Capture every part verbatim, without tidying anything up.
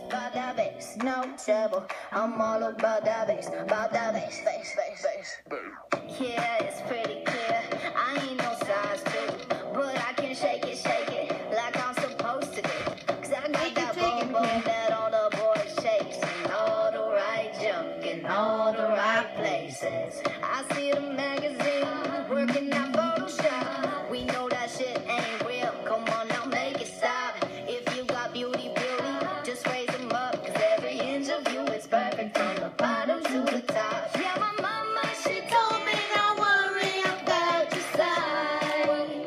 about that bass, no trouble. I'm all about that bass, about that bass, bass, bass, bass. Yeah, it's pretty clear. I ain't no size two, but I can shake it, shake it like I'm supposed to do. Cause I got that boom boom that all the boys chase, and all the right junk in all the right places. I see the magazine working out Photoshop. We know that shit ain't real. Come on now, make it stop. If you got beauty, beauty, just raise them up. Cause every inch of you is perfect from the bottom to the top. Yeah, my mama, she told me don't worry about your size.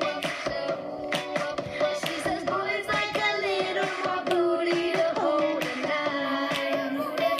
She says boys like a little more booty to hold a knife.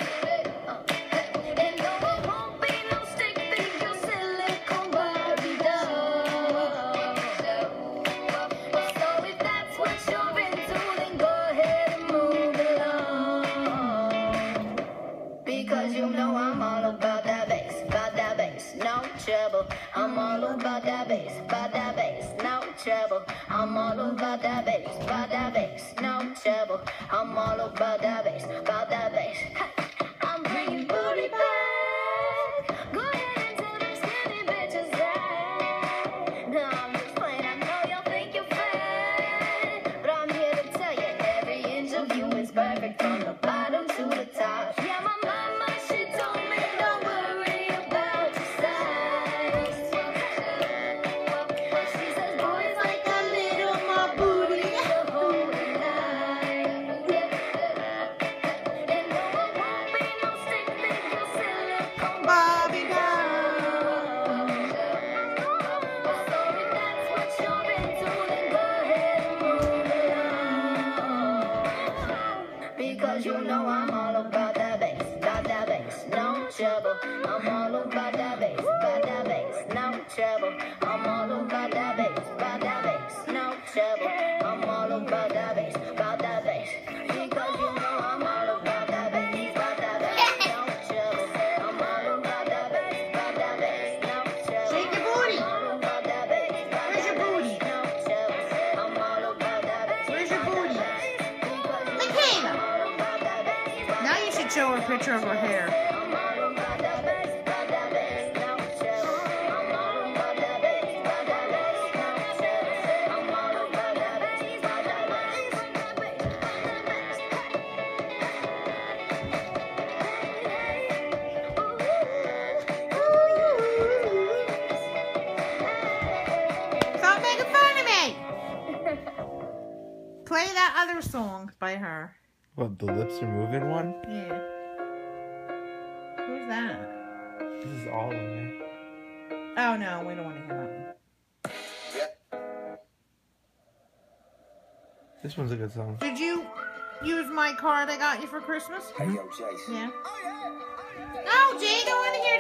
And no, it won't be no stick figure silicone Barbie doll. So if that's what you're into, then go ahead and move along. Because you know I'm all about that bass, about that bass, no trouble. I'm all about that bass, about that bass, no trouble. I'm all about that bass, about that bass, no trouble. I'm all about that bass, about that bass. I'm bringing booty back. Go ahead and tell them skinny bitches that. No, I'm just playing. I know y'all think you're fat, but I'm here to tell you every inch of you is perfect from the bottom to the top. Yeah, my mama, she told me don't worry about your size. She says boys like a little more booty to hold a knife. And no, it won't be no stick figure silicone Barbie doll. So if that's what you're into, then go ahead and move along. Because you know I'm all about that bass, about that bass, no trouble. I'm all about that bass, about that bass, no trouble. I'm all about that bass, about that bass, no trouble. I'm all about that bass, about that bass. Because you know I'm all about that bass, about that bass, no trouble. I'm all about that bass, about that bass, no trouble. Shake your booty. I'm all about that bass, about Where's your that booty? bass, no trouble. I'm all about that bass, Where's your about booty? that bass. Because you know Michaela. I'm all about that bass, about Now you should show her a picture of her hair. I'm all about that bass, about that bass, no trouble. I'm all about that bass, about that bass, no trouble. I'm all about that bass, about that bass. Stop making fun of me! Play that other song by her. What, the lips are moving one? Yeah. Who's that? This is all of me. Oh no, we don't want to hear that one. This one's a good song. Did you use my card I got you for Christmas? Hey, yo, Jason. Yeah. Oh, Jay, don't want to hear